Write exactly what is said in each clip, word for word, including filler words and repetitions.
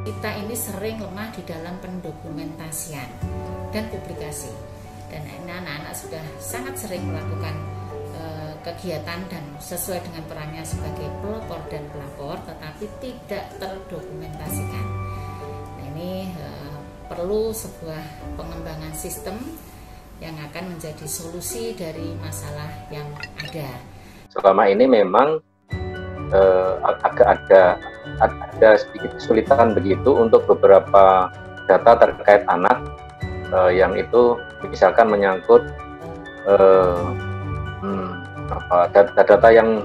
Kita ini sering lemah di dalam pendokumentasian dan publikasi, dan anak-anak sudah sangat sering melakukan e, kegiatan dan sesuai dengan perannya sebagai pelopor dan pelapor, tetapi tidak terdokumentasikan. Nah, ini e, perlu sebuah pengembangan sistem yang akan menjadi solusi dari masalah yang ada. Selama ini memang e, agak ada ada sedikit kesulitan begitu untuk beberapa data terkait anak eh, yang itu misalkan menyangkut eh, hmm, apa, data-data yang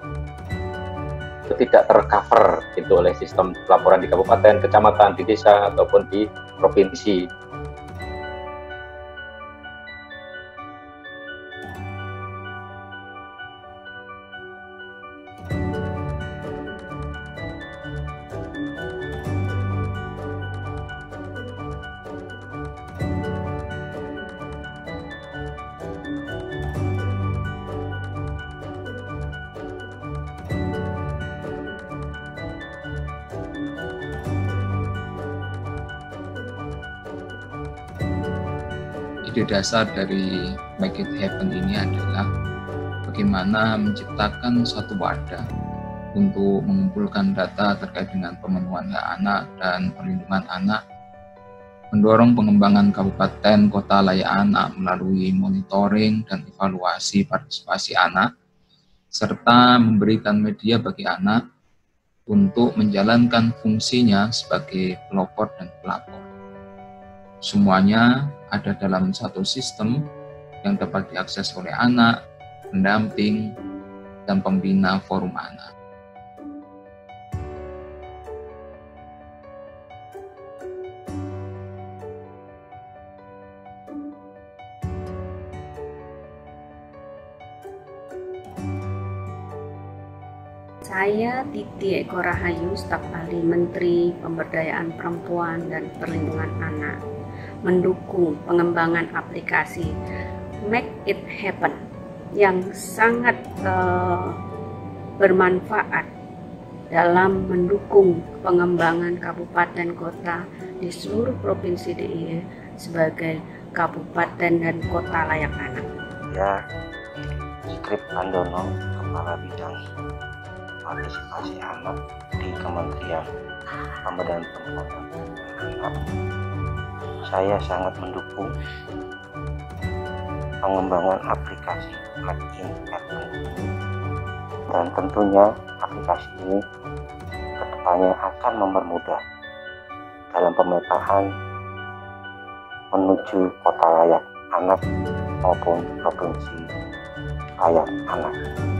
tidak tercover gitu oleh sistem pelaporan di kabupaten, kecamatan, di desa ataupun di provinsi. Ide dasar dari Make It Happen ini adalah bagaimana menciptakan satu wadah untuk mengumpulkan data terkait dengan pemenuhan hak anak dan perlindungan anak, mendorong pengembangan kabupaten kota layak anak melalui monitoring dan evaluasi partisipasi anak, serta memberikan media bagi anak untuk menjalankan fungsinya sebagai pelopor dan pelapor. Semuanya ada dalam satu sistem yang dapat diakses oleh anak, pendamping, dan pembina forum anak. Saya Titi Eko Rahayu, staf ahli Menteri Pemberdayaan Perempuan dan Perlindungan Anak, mendukung pengembangan aplikasi Make It Happen yang sangat uh, bermanfaat dalam mendukung pengembangan kabupaten kota di seluruh provinsi D I Y sebagai kabupaten dan kota layak anak. Ya, Skrip Andono, Kepala Bidang Partisipasi Anak di Kementerian Pemberdayaan Perempuan dan Anak. Saya sangat mendukung pengembangan aplikasi Make It Happen, dan tentunya aplikasi ini kedepannya akan mempermudah dalam pemetaan menuju kota layak anak maupun provinsi layak anak.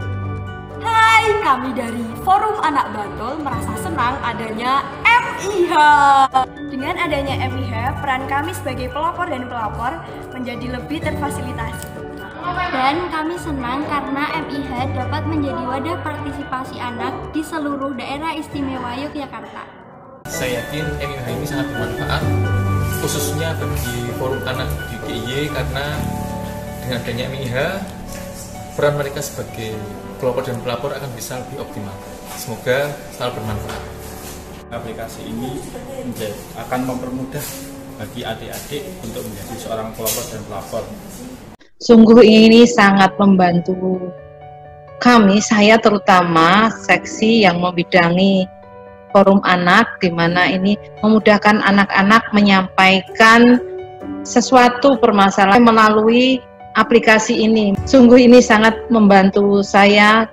Hai, kami dari Forum Anak Bantul merasa senang adanya M I H. Dengan adanya M I H, peran kami sebagai pelopor dan pelapor menjadi lebih terfasilitasi. Dan kami senang karena M I H dapat menjadi wadah partisipasi anak di seluruh daerah istimewa Yogyakarta. Saya yakin M I H ini sangat bermanfaat, khususnya bagi forum anak di D I Y, karena dengan adanya M I H, peran mereka sebagai pelopor dan pelapor akan bisa lebih optimal. Semoga selalu bermanfaat. Aplikasi ini akan mempermudah bagi adik-adik untuk menjadi seorang pelopor dan pelapor. Sungguh ini sangat membantu kami, saya terutama seksi yang membidangi forum anak, di mana ini memudahkan anak-anak menyampaikan sesuatu permasalahan melalui aplikasi ini. Sungguh ini sangat membantu saya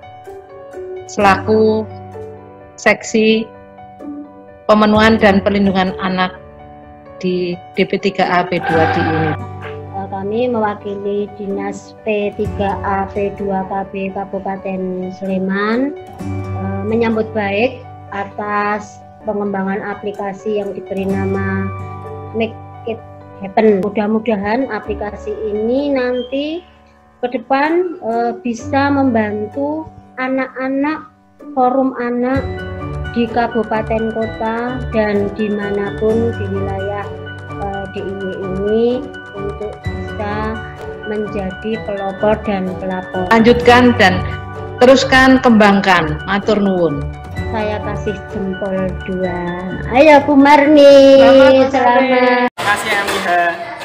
selaku seksi pemenuhan dan perlindungan anak di D P tiga A P dua D ini. Kami mewakili Dinas P tiga A P dua K B Kabupaten Sleman menyambut baik atas pengembangan aplikasi yang diberi nama Make It Happen. Mudah-mudahan aplikasi ini nanti ke depan e, bisa membantu anak-anak forum anak di kabupaten kota dan dimanapun di wilayah e, D I Y ini untuk bisa menjadi pelopor dan pelapor. Lanjutkan dan teruskan kembangkan. Matur nuwun. saya kasih jempol dua. Ayo Bu Marni, selamat. Terima kasih M I H.